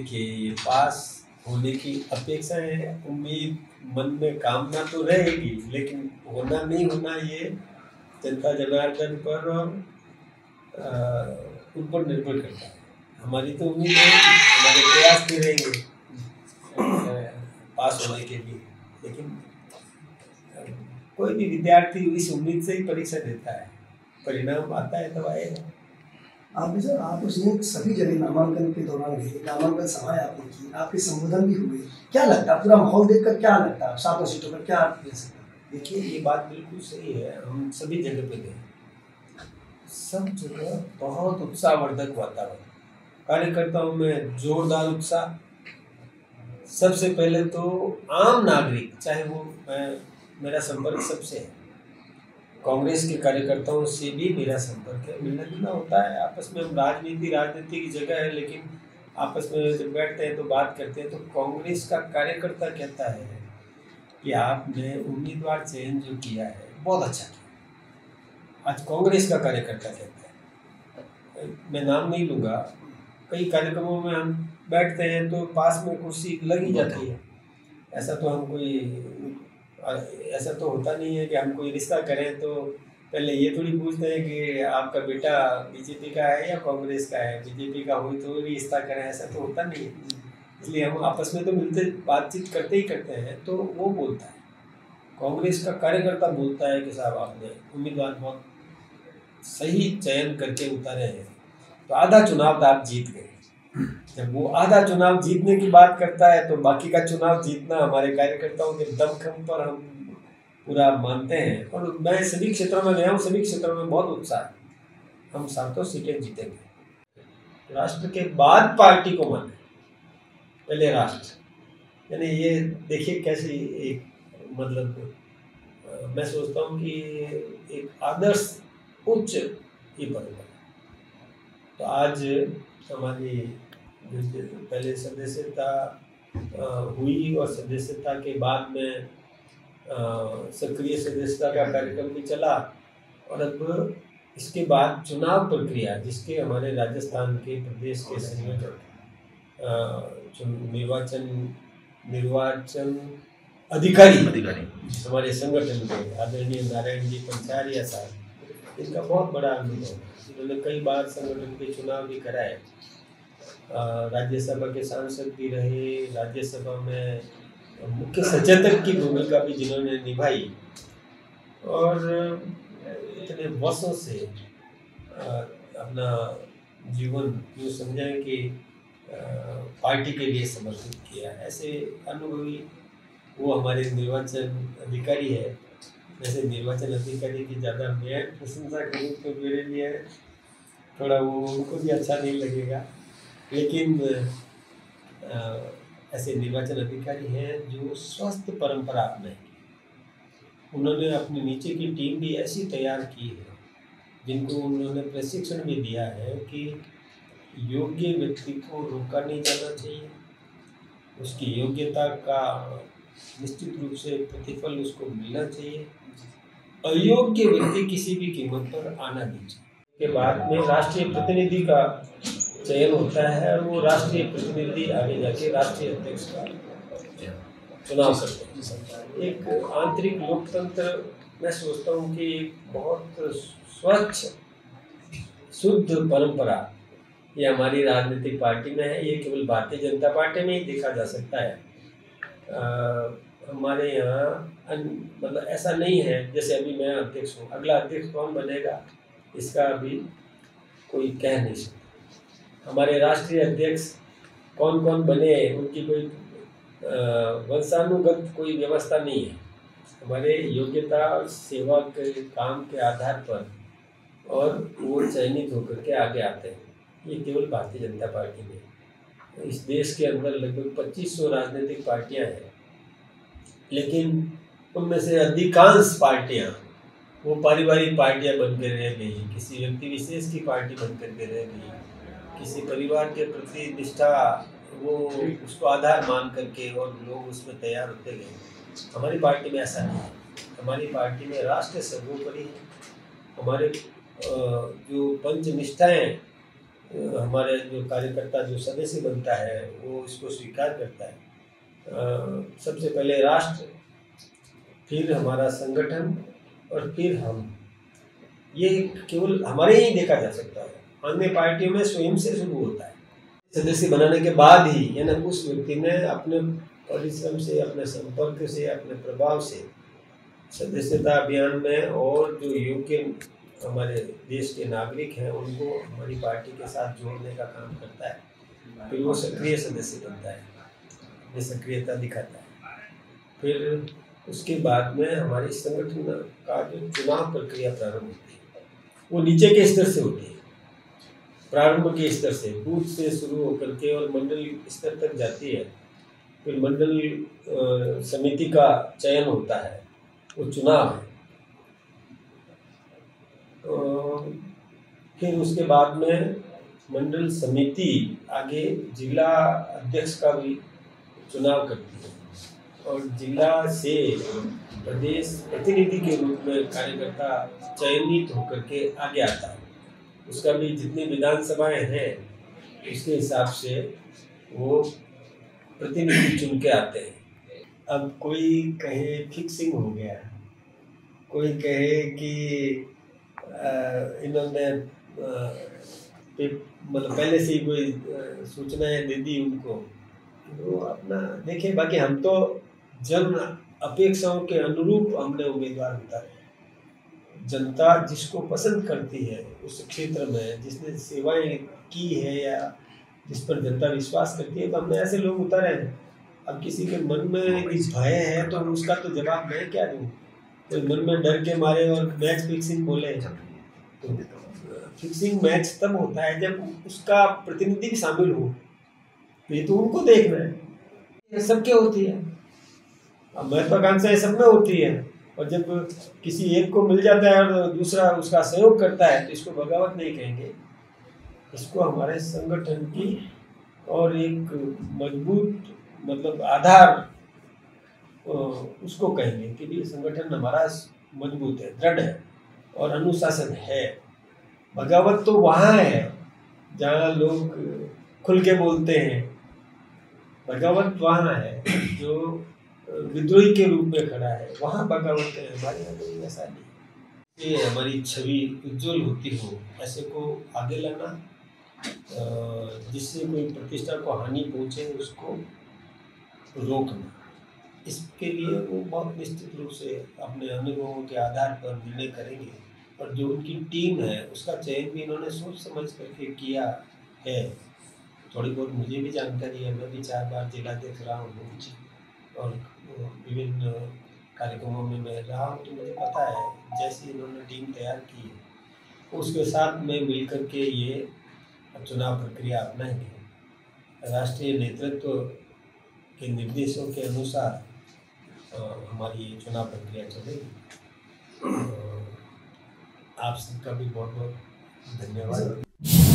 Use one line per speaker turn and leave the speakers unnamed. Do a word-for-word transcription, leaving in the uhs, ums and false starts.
देखिए, ये पास होने की अपेक्षा है, उम्मीद मन में कामना तो रहेगी, लेकिन होना नहीं होना ये जनता जनार्दन पर और उन पर निर्भर करता है। हमारी तो उम्मीद है कि हमारे प्रयास भी रहेंगे पास होने के लिए, लेकिन कोई भी विद्यार्थी इस उम्मीद से ही परीक्षा देता है, परिणाम आता है तब आएगा।
आपने सर आप उसमें सभी जगह नामांकन के दौरान गए, नामांकन सभाएं आपने की, आपके संबोधन भी हुए, क्या लगता है पूरा माहौल देखकर, क्या लगता है सातों सीटों पर क्या ले सकते हैं?
देखिए, ये बात बिल्कुल सही है, हम सभी जगह पे गए, सब जगह बहुत उत्साहवर्धक वातावरण, कार्यकर्ताओं में जोरदार उत्साह। सबसे पहले तो आम नागरिक, चाहे वो मैं मेरा संपर्क सबसे है, कांग्रेस के कार्यकर्ताओं से भी मेरा संपर्क है, मिलना जुलना होता है आपस में। हम राजनीति राजनीति की जगह है, लेकिन आपस में जब बैठते हैं तो बात करते हैं, तो कांग्रेस का कार्यकर्ता कहता है कि आपने उम्मीदवार चयन जो किया है बहुत अच्छा किया। आज कांग्रेस का कार्यकर्ता कहता है, मैं नाम नहीं लूँगा, कई कार्यक्रमों में हम बैठते हैं तो पास में कुर्सी लग ही जाती है। ऐसा तो हम कोई ऐसा तो होता नहीं है कि हम कोई रिश्ता करें तो पहले ये थोड़ी पूछते हैं कि आपका बेटा बीजेपी का है या कांग्रेस का है, बीजेपी का हो तो भी रिश्ता करें, ऐसा तो होता नहीं है। इसलिए हम आपस में तो मिलते बातचीत करते ही करते हैं। तो वो बोलता है, कांग्रेस का कार्यकर्ता बोलता है कि साहब आपने उम्मीदवार बहुत सही चयन करके उतारे हैं, तो आधा चुनाव आप जीत गए। जब वो आधा चुनाव जीतने की बात करता है तो बाकी का चुनाव जीतना हमारे कार्यकर्ताओं के दमखम पर हम पूरा मानते हैं। और मैं सभी क्षेत्रों में गया हूँ, सभी क्षेत्रों में बहुत उत्साह है, हम सातों सीटें जीतेंगे। राष्ट्र के बाद पार्टी को माने, पहले राष्ट्र, यानी ये देखिए कैसी एक मतलब मैं सोचता हूँ कि एक आदर्श उच्च ये परंपरा। तो आज हमारी पहले सदस्यता हुई और सदस्यता के बाद में सक्रिय सदस्यता का कार्यक्रम भी चला, और अब इसके बाद चुनाव प्रक्रिया, जिसके हमारे राजस्थान के प्रदेश के संयोजक निर्वाचन निर्वाचन अधिकारी अधिकारी हमारे संगठन के आदरणीय नारायण जी पंचारिया साहब, इनका बहुत बड़ा अनुभव है। इन्होंने कई बार संगठन के चुनाव भी कराए, राज्यसभा के सांसद भी रहे, राज्यसभा में मुख्य सचेतक की भूमिका भी जिन्होंने निभाई, और इतने वर्षों से अपना जीवन यूँ समझें कि पार्टी के लिए समर्पित किया। ऐसे अनुभवी वो हमारे निर्वाचन अधिकारी है। वैसे निर्वाचन अधिकारी की ज़्यादा मैं प्रशंसा करूँ तो मेरे लिए थोड़ा वो उनको भी अच्छा नहीं लगेगा, लेकिन आ, ऐसे निर्वाचन अधिकारी हैं जो स्वस्थ परंपरा अपनाएंगे। उन्होंने अपने नीचे की टीम भी ऐसी तैयार की है, जिनको उन्होंने प्रशिक्षण भी दिया है कि योग्य व्यक्ति को रोका नहीं जाना चाहिए, उसकी योग्यता का निश्चित रूप से प्रतिफल उसको मिलना चाहिए, अयोग्य व्यक्ति किसी भी कीमत पर आना नहीं चाहिए। के बाद में राष्ट्रीय प्रतिनिधि का चयन होता है, और वो राष्ट्रीय प्रतिनिधि आगे जाके राष्ट्रीय अध्यक्ष का चुनाव करते हैं। एक आंतरिक लोकतंत्र, मैं सोचता हूँ कि एक बहुत स्वच्छ शुद्ध परंपरा ये हमारी राजनीतिक पार्टी में है। ये केवल भारतीय जनता पार्टी में ही देखा जा सकता है। आ, हमारे यहाँ मतलब ऐसा नहीं है जैसे अभी मैं अध्यक्ष हूँ, अगला अध्यक्ष कौन बनेगा इसका अभी कोई कह नहीं सकता। हमारे राष्ट्रीय अध्यक्ष कौन कौन बने उनकी कोई वंशानुगत कोई व्यवस्था नहीं है। हमारे योग्यता और सेवा के काम के आधार पर और वो चयनित होकर के आगे आते हैं। ये केवल भारतीय जनता पार्टी में। इस देश के अंदर लगभग पच्चीस सौ राजनीतिक पार्टियां हैं, लेकिन उनमें से अधिकांश पार्टियां वो पारिवारिक पार्टियां बनकर रह गई, किसी व्यक्ति विशेष की पार्टी बनकर के रह गई, किसी परिवार के प्रति निष्ठा वो उसको आधार मान करके और लोग उसमें तैयार होते गए। हमारी पार्टी में ऐसा नहीं है। हमारी पार्टी में राष्ट्र सर्वोपरि है। हमारे जो पंच निष्ठाएँ हमारे जो कार्यकर्ता जो सदस्य बनता है वो इसको स्वीकार करता है। आ, सबसे पहले राष्ट्र, फिर हमारा संगठन और फिर हम, ये केवल हमारे ही देखा जा सकता है। अन्य पार्टियों में स्वयं से शुरू होता है। सदस्य बनाने के बाद ही यानी उस व्यक्ति ने अपने परिश्रम से, अपने संपर्क से, अपने प्रभाव से सदस्यता अभियान में और जो योग्य हमारे देश के नागरिक हैं उनको हमारी पार्टी के साथ जोड़ने का काम करता है। फिर वो सक्रिय सदस्य बनता है, अपनी सक्रियता दिखाता है। फिर उसके बाद में हमारी संगठन का जो चुनाव प्रक्रिया प्रारंभ होती है वो नीचे के स्तर से होती है। प्रारंभ के स्तर से, बूथ से शुरू होकर के और मंडल स्तर तक जाती है। फिर मंडल समिति का चयन होता है, वो चुनाव है। फिर उसके बाद में मंडल समिति आगे जिला अध्यक्ष का भी चुनाव करती है और जिला से प्रदेश प्रतिनिधि के रूप में कार्यकर्ता चयनित होकर के आगे आता है। उसका भी जितनी विधानसभाएं हैं उसके हिसाब से वो प्रतिनिधि चुन के आते हैं। अब कोई कहे फिक्सिंग हो गया, कोई कहे कि इन्होंने मतलब पहले से ही कोई सूचनाएं दे दी उनको, तो अपना देखें। बाकी हम तो जन अपेक्षाओं के अनुरूप हमने उम्मीदवार उतारे। जनता जिसको पसंद करती है उस क्षेत्र में, जिसने सेवाएं की है या जिस पर जनता विश्वास करती है, तो हमने ऐसे लोग उतारे हैं। अब किसी के मन में कुछ भय है तो उसका तो जवाब मैं क्या दूँ। कोई मन में डर के मारे और मैच फिक्सिंग बोले, तो फिक्सिंग मैच तब होता है जब उसका प्रतिनिधि भी शामिल हो। ये तो उनको देखना है, ये सबके होती है। अब महत्वाकांक्षाएं सब में होती है और जब किसी एक को मिल जाता है और दूसरा उसका सहयोग करता है तो इसको बगावत नहीं कहेंगे, इसको हमारे संगठन की और एक मजबूत मतलब आधार उसको कहेंगे कि भी संगठन हमारा मजबूत है, दृढ़ है और अनुशासन है। बगावत तो वहाँ है जहाँ लोग खुल के बोलते हैं, बगावत वहाँ है जो विद्रोही के रूप में खड़ा है, वहाँ बगावत है। हमारे यहाँ कोई ऐसा नहीं। ये हमारी छवि उज्जवल होती हो, ऐसे को आगे लाना, जिससे कोई प्रतिष्ठा को हानि पहुँचे उसको रोकना, इसके लिए वो बहुत निश्चित रूप से अपने अनुभवों के आधार पर निर्णय करेंगे। और जो उनकी टीम है उसका चयन भी इन्होंने सोच समझ करके किया है। थोड़ी बहुत मुझे भी जानकारी है, मैं भी चार बार जिलाध्यक्ष रहा हूँ और विभिन्न कार्यक्रमों में मैं रहा हूँ, तो मुझे पता है जैसी इन्होंने टीम तैयार की है उसके साथ में मिल कर के ये चुनाव प्रक्रिया अपनाएंगे। राष्ट्रीय नेतृत्व के निर्देशों के अनुसार हमारी ये चुनाव प्रक्रिया चलेगी। आप सबका भी बहुत बहुत धन्यवाद।